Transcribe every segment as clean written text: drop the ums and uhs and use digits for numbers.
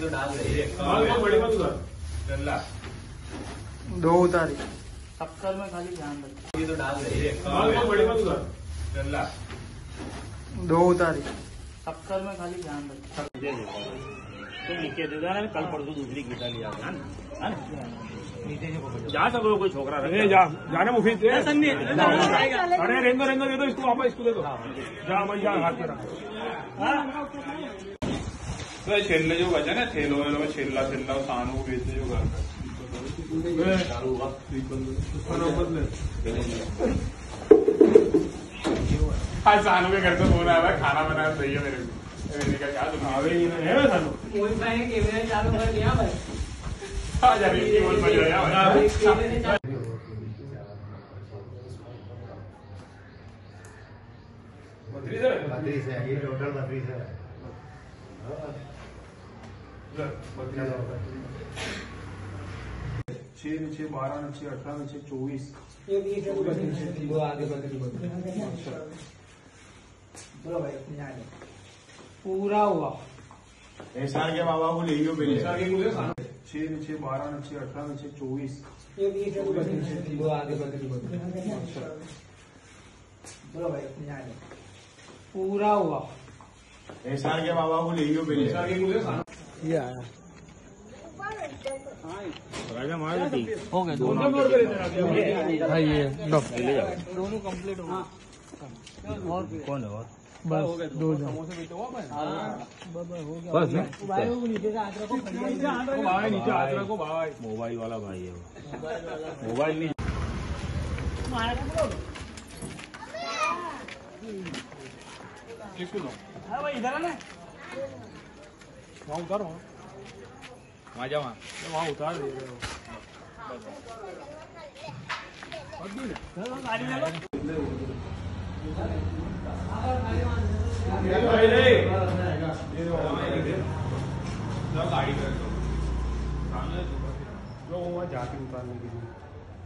तो डाल रही है। बड़ी मत उधर चल्ला 2 उतारी टक्कर में खाली ध्यान रखो। ये तो डाल रही है। बड़ी मत उधर चल्ला 2 उतारी टक्कर में खाली ध्यान रखो। तुम नीचे दे देना, कल परसों दूसरी गीता लिया नीचे से पकड़ जा सको। कोई छोकरा अरे जाना मुफीद अरे रेंदो दे दो इसको, वापस इसको दे दो। जा मन जा हाथ में रख छेलने जो बचा ना थेलो में छेल्ला सानू को बेचते जो घर आज सानू के घर से फोन आया है, खाना बनाना सही है मेरे को। मैंने कहा क्या तुम आवे ही नहीं है सानू कैमरा चालू कर दिया भाई। आ जा रही है बज रहा है। बद्री से ये टोटल बद्री से है। 6 नीचे 12 नीचे 18 नीचे 24 पूरा हुआ एहसान के बाबा को ले लो पहले। 6 नीचे 12 नीचे 18 नीचे 24 पूरा हुआ एहसान के बाबा को ले लो पहले। ये आया हो गए दोनों हाँ ये लो दोनों कंप्लीट हो और कौन है और बस 2 जन बस भाई वो नीचे से हाथ रखो, भाई नीचे हाथ रखो भाई। मोबाइल वाला भाई है वो, मोबाइल नहीं किसको दो भाई इधर है ना, वहाँ उतारो, वहाँ जा, वहाँ उतार दे गाड़ी ले लो। गाड़ी कर दो वहाँ जाके उतारने के लिए।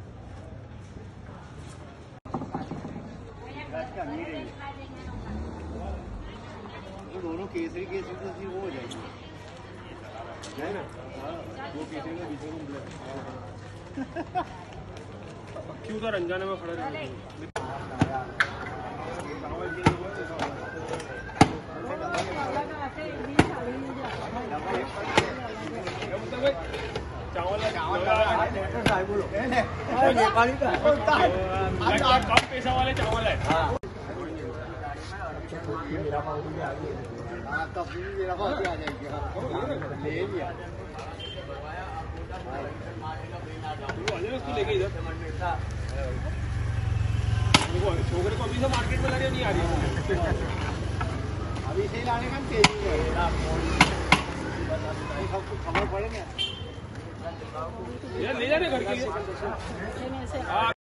दोनों केसरी तो वो हो जाएगी ना, वो केसरी में बीच में क्यों उधर अनजाने में खड़े रहे। कम पैसा वाले चावल है। मेरा पाव भी आ गया। हाँ तब भी मेरा पाव भी आ जाएगी। ले लिया उसको लेके इधर छोकरे को अभी से मार्केट में लाने नहीं आ रही है। अभी से लाने का तेजी है। सबको खबर पड़ेगा ले जाने घर के लिए।